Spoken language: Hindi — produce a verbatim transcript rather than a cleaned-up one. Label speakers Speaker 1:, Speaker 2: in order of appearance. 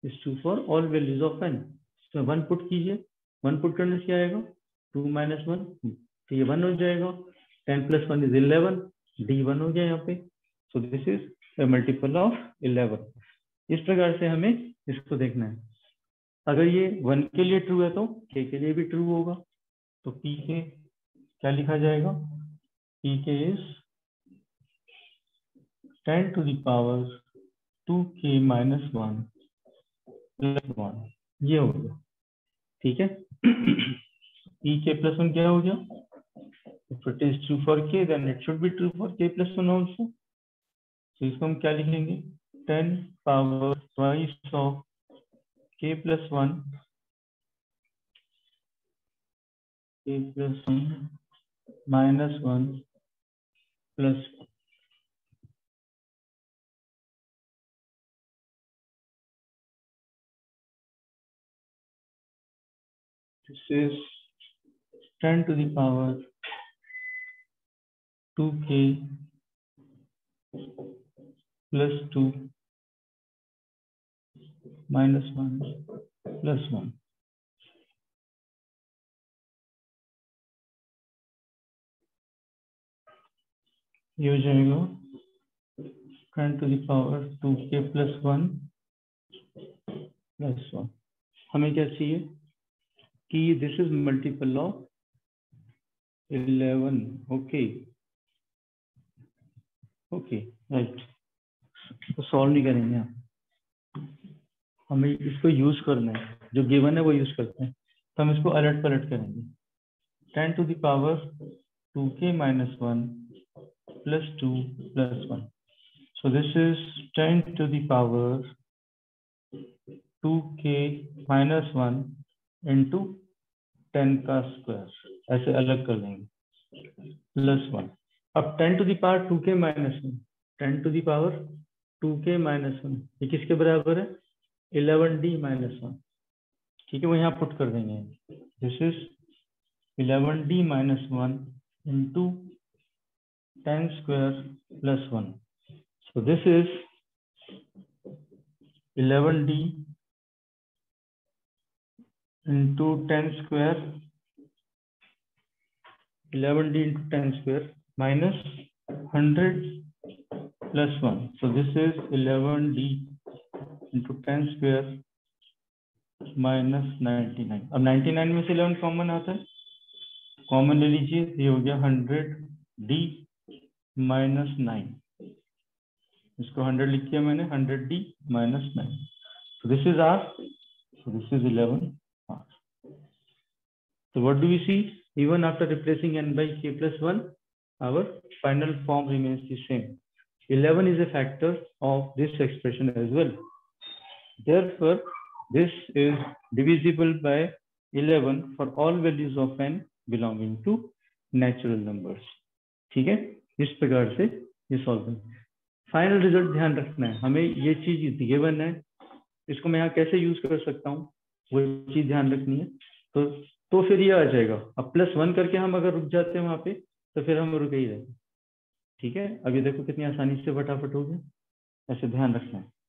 Speaker 1: Is true for all values of n. इसमें वन पुट कीजिए, वन पुट करने से क्या आएगा, टू माइनस वन, तो ये वन हो जाएगा। Ten plus one is eleven, D one हो गया यहाँ पे। So this is a multiple of eleven. इस प्रकार से हमें इसको देखना है। अगर ये वन के लिए ट्रू है तो के के लिए भी ट्रू होगा। तो पी के क्या लिखा जाएगा, P K is ten to the power two K minus one plus one, ये हो गया। ठीक है, पी के प्लस वन क्या हो गया, if it is true for K then it should be true for K plus one also. तो इसको हम क्या लिखेंगे, ten power twice of K plus one K plus one minus one plus this is ten to the power two K plus two minus one plus one। ये हो जाएगा ten to the power two K plus one plus one। हमें क्या चाहिए कि this is multiple of eleven. Okay okay right, तो सॉल्व नहीं करेंगे आप, हमें इसको यूज करना है, जो गिवन है वो यूज करते हैं। तो हम इसको अलट पलट करेंगे। Ten to the power two K minus one plus two plus one. So this is ten to the power two K minus one into ten का स्क्वायर, ऐसे अलग कर लेंगे, प्लस वन। अब ten to the power two K minus one, ten to the power two K minus one, ये किसके बराबर है, इलेवन डी माइनस वन। ठीक है, वो यहाँ पुट कर देंगे। This is eleven D minus one into ten square plus one. So this is eleven D into ten square, eleven D into ten square minus hundred plus one. So this is eleven D into ten square minus ninety nine. अब नाइन्टी नाइन में से इलेवन कॉमन आता है, कॉमन ले लीजिए, ये हो गया हंड्रेड डी माइनस नाइन। इसको हंड्रेड लिख किया मैंने, hundred D minus nine. So this is R, so this is eleven R. So what do we see? Even after replacing n by k plus one, our final form remains the same. eleven is a factor of this expression as well. Therefore, this is divisible by eleven for all values of n belonging to natural numbers. ठीक है, इस प्रकार से ये सॉल्व है। फाइनल रिजल्ट ध्यान रखना है, हमें ये चीज गिवन है, इसको मैं यहाँ कैसे यूज कर सकता हूँ वो चीज ध्यान रखनी है। तो तो फिर ये आ जाएगा। अब प्लस वन करके हम अगर रुक जाते हैं वहां पे तो फिर हम रुके ही रहेंगे। ठीक है, अभी देखो कितनी आसानी से फटाफट हो गया, ऐसे ध्यान रखना है।